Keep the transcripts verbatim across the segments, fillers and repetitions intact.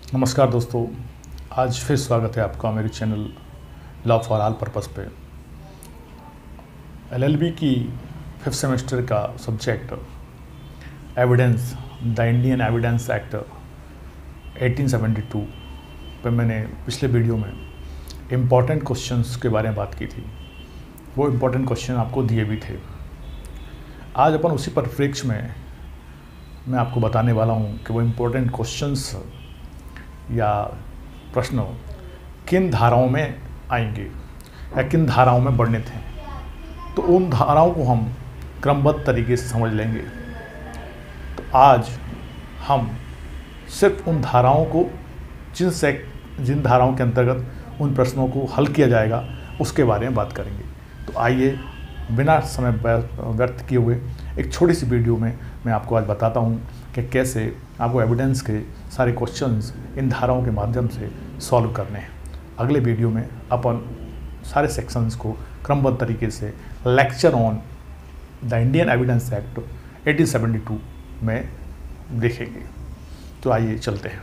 नमस्कार दोस्तों, आज फिर स्वागत है आपका मेरे channel law for all purpose पे। एलएलबी की फिफ्थ सेमेस्टर का subject evidence, the Indian evidence act eighteen seventy two पे मैंने पिछले वीडियो में इम्पॉर्टेंट क्वेश्चंस के बारे में बात की थी। वो इम्पॉर्टेंट क्वेश्चन आपको दिए भी थे। आज अपन उसी परिप्रेक्ष्य में मैं आपको बताने वाला हूँ कि वो इम्पोर्टेंट क्वेश्चंस या प्रश्न किन धाराओं में आएंगे या किन धाराओं में वर्णित हैं। तो उन धाराओं को हम क्रमबद्ध तरीके से समझ लेंगे। तो आज हम सिर्फ उन धाराओं को जिन से जिन धाराओं के अंतर्गत उन प्रश्नों को हल किया जाएगा उसके बारे में बात करेंगे। तो आइए बिना समय व्यर्थ किए हुए एक छोटी सी वीडियो में मैं आपको आज बताता हूँ कि कैसे आपको एविडेंस के सारे क्वेश्चंस इन धाराओं के माध्यम से सॉल्व करने हैं। अगले वीडियो में अपन सारे सेक्शंस को क्रमबद्ध तरीके से lecture on the Indian evidence act eighteen seventy two में देखेंगे। तो आइए चलते हैं।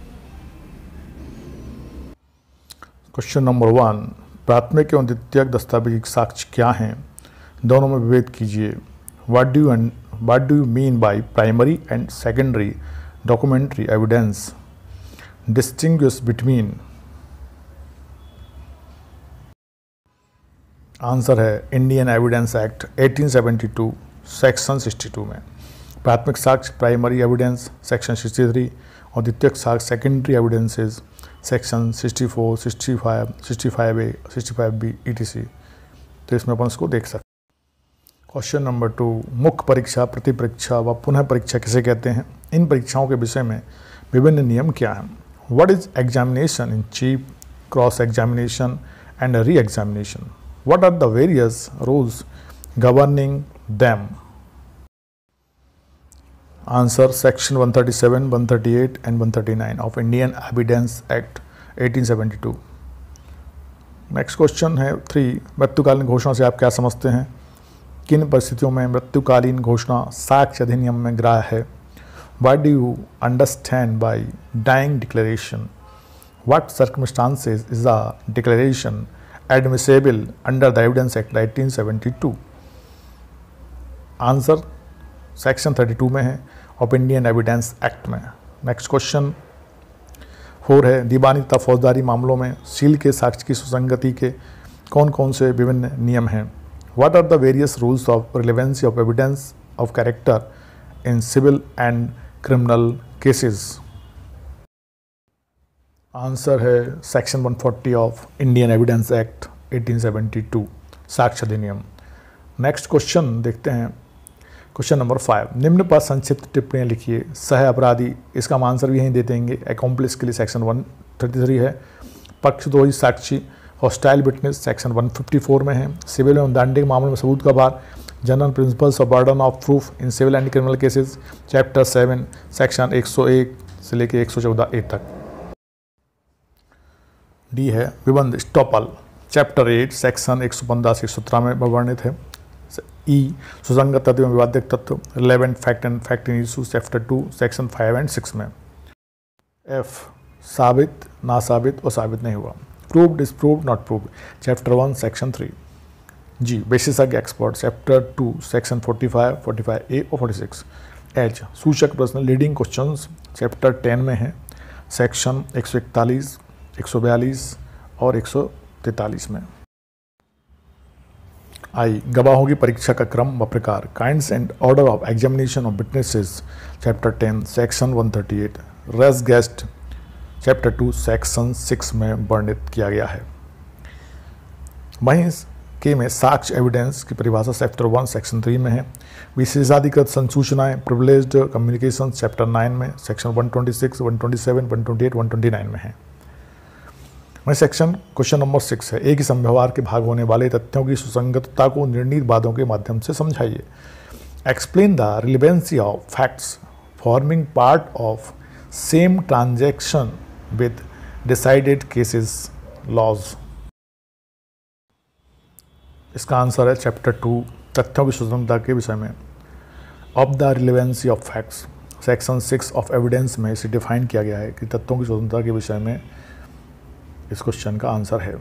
क्वेश्चन नंबर वन, प्राथमिक एवं द्वितीयक दस्तावेजी साक्ष्य क्या हैं, दोनों में विभेद कीजिए। What do you what do you mean by primary and secondary documentary evidence, distinguish between. Answer है Indian evidence act eighteen seventy two section sixty two में प्राथमिक साक्ष्य primary evidence section sixty three और द्वितीयक साक्ष्य secondary evidences section sixty four, sixty five, sixty five A, sixty five B E T C. तो इसमें अपन उसको देख सकते हैं। क्वेश्चन नंबर टू, मुख्य परीक्षा, प्रति परीक्षा व पुनः परीक्षा किसे कहते हैं? इन परीक्षाओं के विषय में विभिन्न नियम क्या हैं? What is examination in chief, cross examination and re examination? What are the various rules governing them? Answer section one thirty seven, one thirty eight and one thirty nine of Indian evidence act eighteen seventy two. Next question है three, मृत्युकालीन घोषणा से आप क्या समझते हैं? किन परिस्थितियों में मृत्युकालीन घोषणा साक्ष्य अधिनियम में ग्राह्य है? What do you understand by dying declaration? What circumstances is a declaration admissible under the evidence act eighteen seventy two? Answer section thirty two में है ऑफ इंडियन एविडेंस एक्ट में। नेक्स्ट क्वेश्चन फोर है, दीवानी तथा फौजदारी मामलों में seal के साक्ष्य की सुसंगति के कौन कौन से विभिन्न नियम हैं? What are the various rules of relevancy of evidence of character in civil and criminal cases? Answer है section one forty of Indian evidence act eighteen seventy two साक्ष्य अधिनियम। नेक्स्ट क्वेश्चन देखते हैं। क्वेश्चन नंबर फाइव, निम्न पर संक्षिप्त टिप्पणियाँ लिखिए। सह अपराधी, इसका हम आंसर भी यहीं दे देंगे। एक्कॉम्प्लिस के लिए सेक्शन वन थर्टी थ्री है। पक्षद्रोही साक्षी, hostile witness section one fifty four में है। सिविल एवं दंडिक मामलों में सबूत का भार, general principles of burden of proof in civil and criminal cases chapter seven section एक सौ एक से लेकर एक सौ चौदह ए तक। डी है विबंध स्टॉपल, चैप्टर एट सेक्शन एक सौ पंद्रह से एक सौ सत्रह में वर्णित है। ई सुसंगत तत्व एवं विवादित तत्व, relevant fact and fact in issue chapter two section five and six में। एफ साबित, ना साबित और साबित नहीं हुआ, prove, disprove, not prove chapter one section three. G विशेषज्ञ expert chapter two section forty five, forty five A और फोर्टी सिक्स। एच सूचक प्रश्न लीडिंग क्वेश्चंस चैप्टर टेन में है, सेक्शन एक सौ इकतालीस, एक सौ बयालीस और एक सौ तैंतालीस में। आई गवाहों की परीक्षा का क्रम व प्रकार, kinds and order of examination of witnesses chapter ten section one thirty eight. Res gestae chapter two section six में वर्णित किया गया है। वहीं के में साक्ष्य एविडेंस की परिभाषा चैप्टर वन सेक्शन थ्री में है। विशेषाधिकृत संसूचनाएं प्रिविलेज्ड कम्युनिकेशन चैप्टर नाइन में section one twenty six, one twenty seven, one twenty eight, one twenty nine में है। वहीं सेक्शन क्वेश्चन नंबर सिक्स है, एक ही संव्यवहार के भाग होने वाले तथ्यों की सुसंगतता को निर्णीत वादों के माध्यम से समझाइए। Explain the relevancy of facts forming part of same transaction with decided cases laws। इसका आंसर है चैप्टर टू तथ्यों की सुसंगतता के विषय में। Of the relevancy of facts section six of evidence में इसे डिफाइन किया गया है कि तथ्यों की स्वतंत्रता के विषय में इस क्वेश्चन का आंसर है।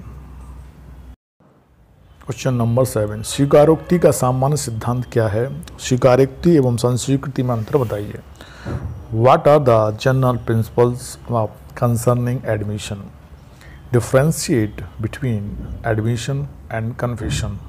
क्वेश्चन नंबर सेवन, स्वीकारोक्ति का सामान्य सिद्धांत क्या है? स्वीकारोक्ति एवं संस्वीकृति में अंतर बताइए। What are the general principles of concerning admission? Differentiate between admission and confession.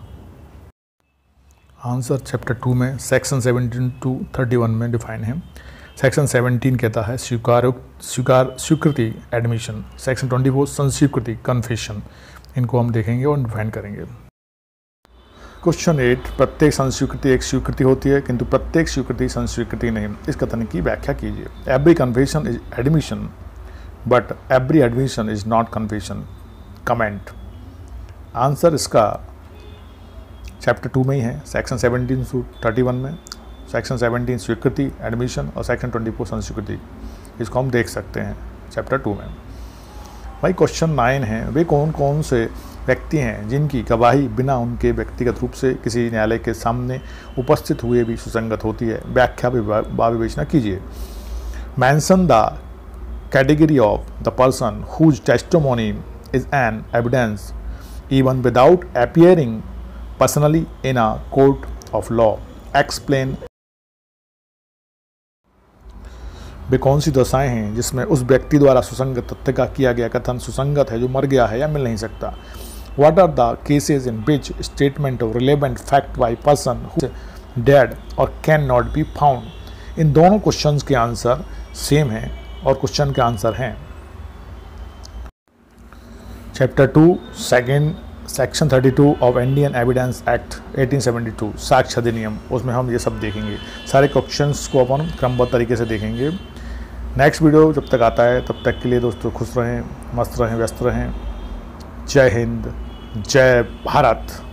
Answer chapter two में section seventeen to thirty one में डिफाइन है। सेक्शन सेवनटीन कहता है स्वीकार स्वीकार स्वीकृति एडमिशन, सेक्शन ट्वेंटी फोर संस्वीकृति कन्फेशन। इनको हम देखेंगे और डिफाइन करेंगे। क्वेश्चन एट, प्रत्येक संस्वीकृति एक स्वीकृति होती है किंतु प्रत्येक स्वीकृति संस्वीकृति नहीं। इस कथन की व्याख्या कीजिए। Every confession is admission but every admission is not confession. Comment. Answer इसका चैप्टर टू में ही है, section seventeen to thirty one में। सेक्शन सेवनटीन स्वीकृति एडमिशन और सेक्शन ट्वेंटी फोर संस्वीकृति, इसको हम देख सकते हैं चैप्टर टू में। भाई क्वेश्चन नाइन है, वे कौन कौन से व्यक्ति हैं जिनकी गवाही बिना उनके व्यक्तिगत रूप से किसी न्यायालय के सामने उपस्थित हुए भी सुसंगत होती है? व्याख्या व विवेचना कीजिए। Mention the category of the person whose testimony is an evidence even without appearing personally in a court of law. Explain. वे कौन सी दशाएं हैं जिसमें उस व्यक्ति द्वारा सुसंगत तथ्य का किया गया कथन सुसंगत है जो मर गया है या मिल नहीं सकता? What are the cases in which statement of relevant fact by person who is dead or cannot be found? इन दोनों क्वेश्चंस के आंसर सेम हैं और क्वेश्चन के आंसर हैं chapter two second section thirty two of Indian evidence act eighteen seventy two, साक्ष्य अधिनियम। उसमें हम ये सब देखेंगे। सारे क्वेश्चंस को अपन क्रमबद्ध तरीके से देखेंगे। नेक्स्ट वीडियो जब तक आता है तब तक के लिए दोस्तों खुश रहें, मस्त रहें, व्यस्त रहें। जय हिंद, जय भारत।